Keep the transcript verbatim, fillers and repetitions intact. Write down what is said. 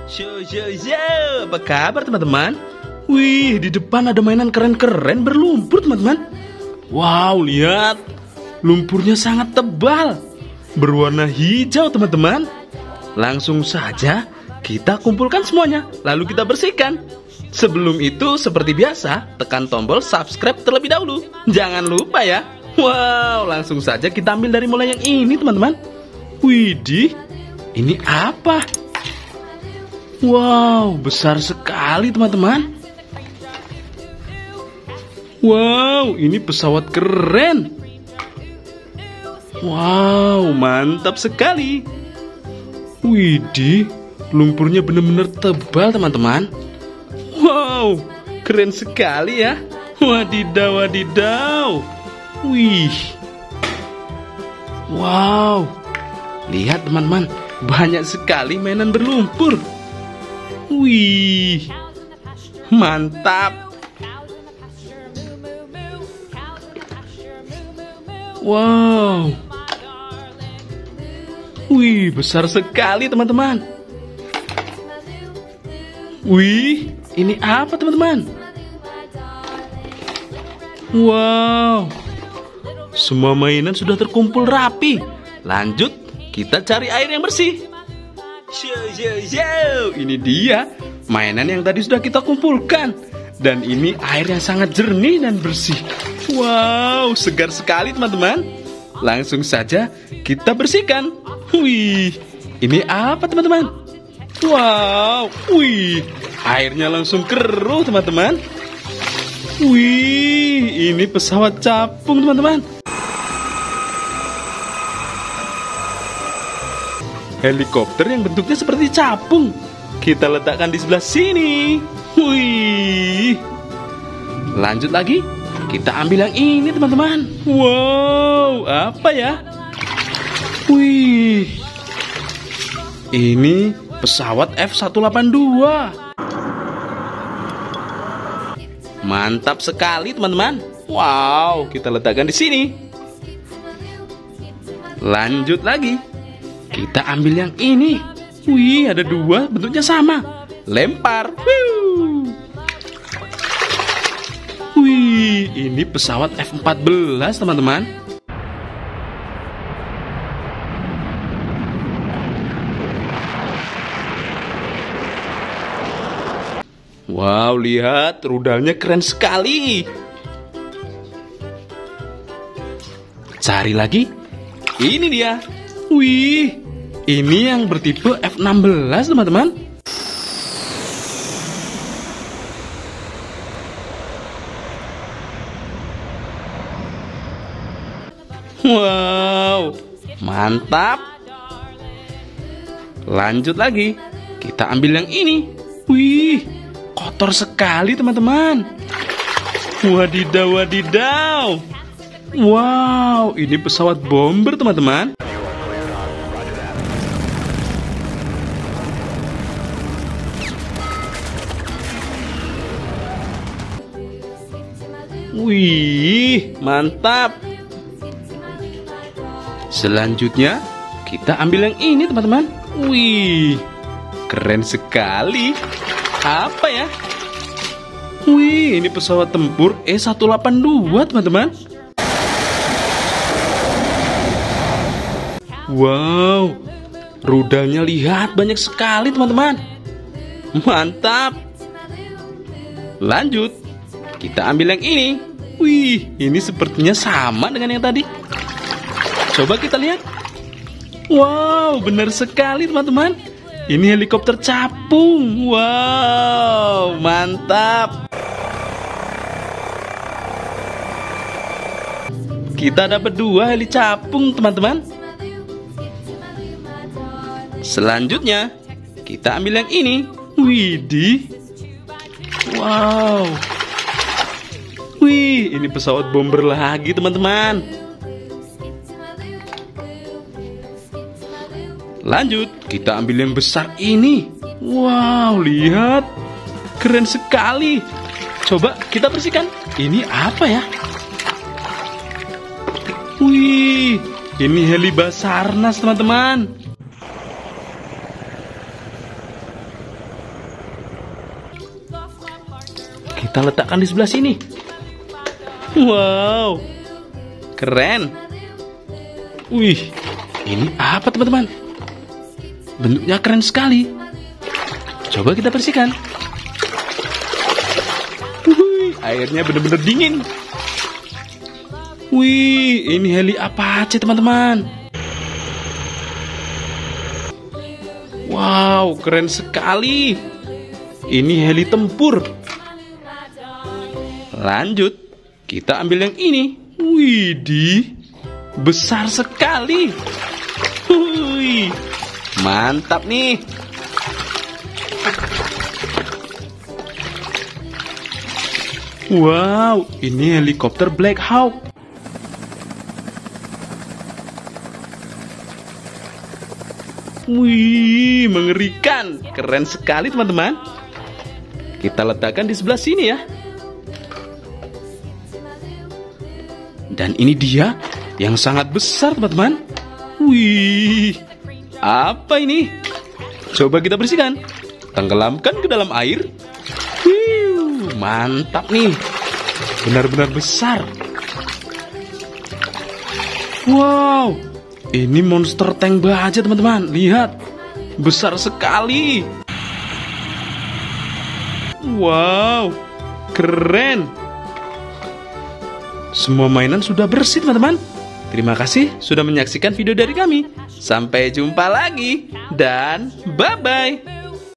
Yo yo yo, apa kabar teman-teman? Wih, di depan ada mainan keren-keren berlumpur teman-teman. Wow, lihat, lumpurnya sangat tebal, berwarna hijau teman-teman. Langsung saja kita kumpulkan semuanya, lalu kita bersihkan. Sebelum itu, seperti biasa, tekan tombol subscribe terlebih dahulu. Jangan lupa ya. Wow, langsung saja kita ambil dari mulai yang ini teman-teman. Widih, ini apa? Wow, besar sekali teman-teman. Wow, ini pesawat keren. Wow, mantap sekali. Widih, lumpurnya benar-benar tebal teman-teman. Wow, keren sekali ya. Wadidaw, wadidaw. Wih. Wow, lihat teman-teman, banyak sekali mainan berlumpur. Wih, mantap. Wow. Wih, besar sekali teman-teman. Wih, ini apa teman-teman? Wow, semua mainan sudah terkumpul rapi. Lanjut, kita cari air yang bersih. Yo yo yo, ini dia mainan yang tadi sudah kita kumpulkan. Dan ini air yang sangat jernih dan bersih. Wow, segar sekali teman-teman. Langsung saja kita bersihkan. Wih, ini apa teman-teman? Wow, wih, airnya langsung keruh teman-teman. Wih, ini pesawat capung teman-teman. Helikopter yang bentuknya seperti capung. Kita letakkan di sebelah sini. Wih. Lanjut lagi. Kita ambil yang ini teman-teman. Wow, apa ya? Wih. Ini pesawat F seratus delapan puluh dua. Mantap sekali teman-teman. Wow, kita letakkan di sini. Lanjut lagi. Kita ambil yang ini. Wih, ada dua, bentuknya sama. Lempar. Wih. Wih, ini pesawat F empat belas teman-teman. Wow, lihat, rudalnya keren sekali. Cari lagi. Ini dia. Wih, ini yang bertipe F enam belas teman-teman. Wow, mantap. Lanjut lagi. Kita ambil yang ini. Wih, kotor sekali teman-teman. Wadidaw, wadidaw. Wow, ini pesawat bomber teman-teman. Wih, mantap. Selanjutnya, kita ambil yang ini teman-teman. Wih, keren sekali. Apa ya? Wih, ini pesawat tempur E seratus delapan puluh dua teman-teman. Wow, rudalnya lihat banyak sekali teman-teman. Mantap. Lanjut, kita ambil yang ini. Wih, ini sepertinya sama dengan yang tadi. Coba kita lihat. Wow, benar sekali teman-teman. Ini helikopter capung. Wow, mantap. Kita dapat dua heli capung teman-teman. Selanjutnya, kita ambil yang ini. Widih. Wow. Wih, ini pesawat bomber lagi teman-teman. Lanjut, kita ambil yang besar ini. Wow, lihat. Keren sekali. Coba kita bersihkan. Ini apa ya? Wih, ini heli Basarnas teman-teman. kita letakkan di sebelah sini. Wow, keren. Wih, ini apa teman-teman? Bentuknya keren sekali. Coba kita bersihkan. Wih, airnya benar-benar dingin. Wih, ini heli Apache teman-teman. Wow, keren sekali. Ini heli tempur. Lanjut, kita ambil yang ini. Widih, besar sekali. Wih, mantap nih. Wow, ini helikopter Black Hawk. Wih, mengerikan. Keren sekali teman-teman. Kita letakkan di sebelah sini ya. Dan ini dia yang sangat besar teman-teman. Wih, apa ini? Coba kita bersihkan. Tenggelamkan ke dalam air. Wih, mantap nih. Benar-benar besar. Wow, ini monster tank baja teman-teman. Lihat, besar sekali. Wow, keren. Semua mainan sudah bersih teman-teman. Terima kasih sudah menyaksikan video dari kami. Sampai jumpa lagi dan bye-bye.